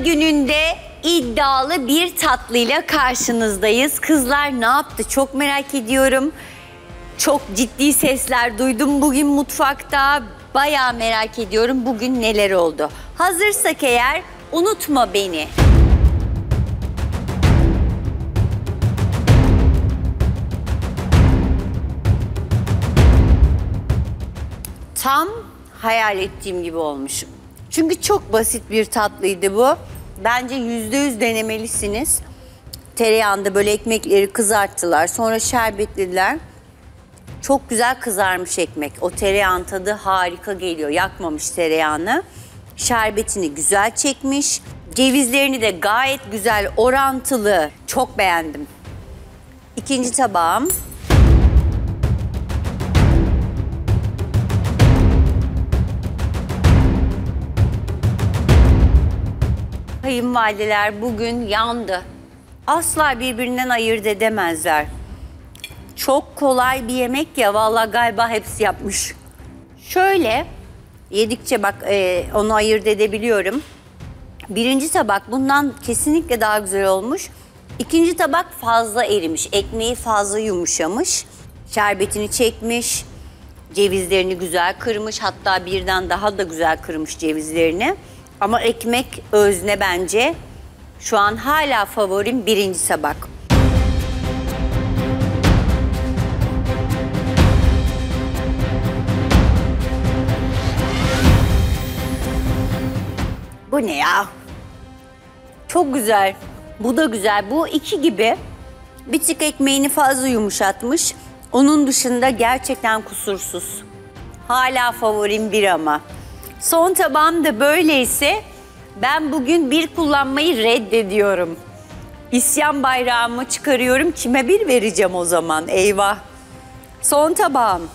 gününde iddialı bir tatlıyla karşınızdayız. Kızlar ne yaptı çok merak ediyorum. Çok ciddi sesler duydum bugün mutfakta. Bayağı merak ediyorum bugün neler oldu. Hazırsak eğer unutma beni. Tam hayal ettiğim gibi olmuşum. Çünkü çok basit bir tatlıydı bu. Bence %100 denemelisiniz. Tereyağında böyle ekmekleri kızarttılar. Sonra şerbetlediler. Çok güzel kızarmış ekmek. O tereyağın tadı harika geliyor. Yakmamış tereyağını. Şerbetini güzel çekmiş. Cevizlerini de gayet güzel, orantılı. Çok beğendim. İkinci tabağım. Kayınvalideler bugün yandı. Asla birbirinden ayırt edemezler. Çok kolay bir yemek ya, vallahi galiba hepsi yapmış. Şöyle yedikçe bak onu ayırt edebiliyorum. Birinci tabak bundan kesinlikle daha güzel olmuş. İkinci tabak fazla erimiş, ekmeği fazla yumuşamış. Şerbetini çekmiş, cevizlerini güzel kırmış. Hatta birden daha da güzel kırmış cevizlerini. Ama ekmek özne bence. Şu an hala favorim birinci tabak. Bu ne ya? Çok güzel. Bu da güzel. Bu iki gibi. Bir tık ekmeğini fazla yumuşatmış. Onun dışında gerçekten kusursuz. Hala favorim bir ama. Son tabağım da böyleyse ben bugün bir kullanmayı reddediyorum. İsyan bayrağımı çıkarıyorum. Kime bir vereceğim o zaman? Eyvah. Son tabağım.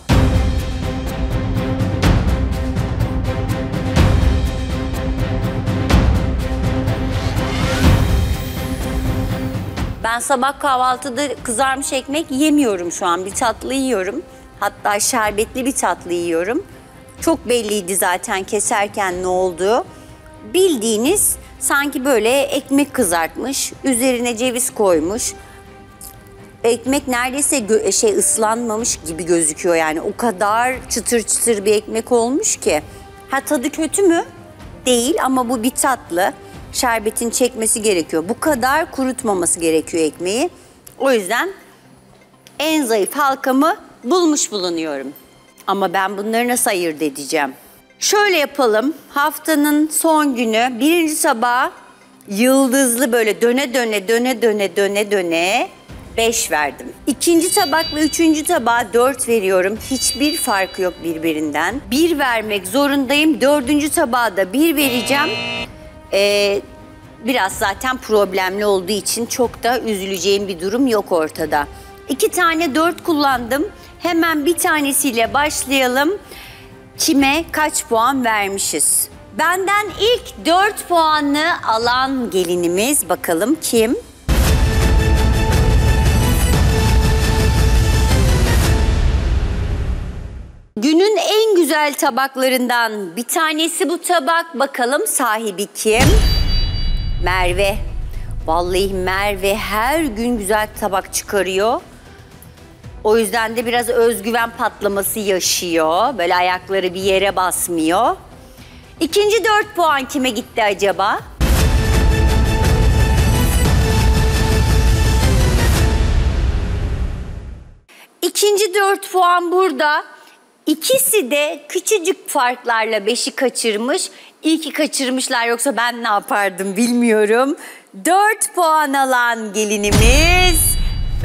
Ben sabah kahvaltıda kızarmış ekmek yemiyorum şu an. Bir tatlı yiyorum. Hatta şerbetli bir tatlı yiyorum. Çok belliydi zaten keserken ne olduğu. Bildiğiniz sanki böyle ekmek kızartmış, üzerine ceviz koymuş. Ekmek neredeyse ıslanmamış gibi gözüküyor yani. O kadar çıtır çıtır bir ekmek olmuş ki. Ha tadı kötü mü? Değil ama bu bir tatlı. Şerbetin çekmesi gerekiyor. Bu kadar kurutmaması gerekiyor ekmeği. O yüzden en zayıf halkamı bulmuş bulunuyorum. Ama ben bunları nasıl ayırt edeceğim? Şöyle yapalım. Haftanın son günü birinci sabah yıldızlı böyle döne 5 verdim. İkinci tabak ve üçüncü tabağa 4 veriyorum. Hiçbir farkı yok birbirinden. 1 vermek zorundayım. Dördüncü tabağa da 1 vereceğim. Biraz zaten problemli olduğu için çok da üzüleceğim bir durum yok ortada. 2 tane 4 kullandım. Hemen bir tanesiyle başlayalım. Kime kaç puan vermişiz? Benden ilk 4 puanı alan gelinimiz bakalım kim? Günün en güzel tabaklarından bir tanesi bu tabak. Bakalım sahibi kim? Merve. Vallahi Merve her gün güzel tabak çıkarıyor. O yüzden de biraz özgüven patlaması yaşıyor. Böyle ayakları bir yere basmıyor. İkinci 4 puan kime gitti acaba? İkinci 4 puan burada. İkisi de küçücük farklarla 5'i kaçırmış. İyi ki kaçırmışlar yoksa ben ne yapardım bilmiyorum. 4 puan alan gelinimiz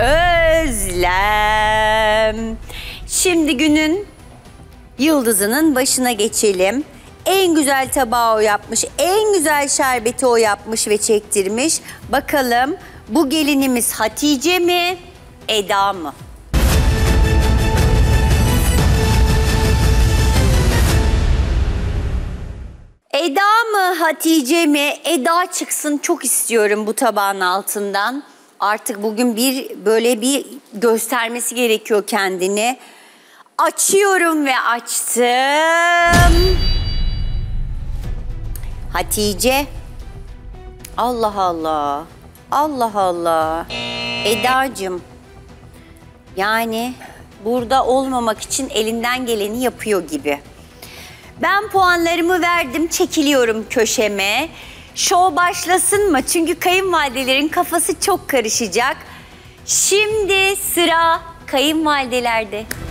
Özlem. Şimdi günün yıldızının başına geçelim. En güzel tabağı o yapmış, en güzel şerbeti o yapmış ve çektirmiş. Bakalım bu gelinimiz Hatice mi, Eda mı? Eda mı, Hatice mi? Eda çıksın çok istiyorum bu tabağın altından. Artık bugün böyle bir göstermesi gerekiyor kendini. Açıyorum ve açtım. Hatice. Allah Allah. Allah Allah. Edacığım. Yani burada olmamak için elinden geleni yapıyor gibi. Ben puanlarımı verdim, çekiliyorum köşeme. Şov başlasın mı? Çünkü kayınvalidelerin kafası çok karışacak. Şimdi sıra kayınvalidelerde.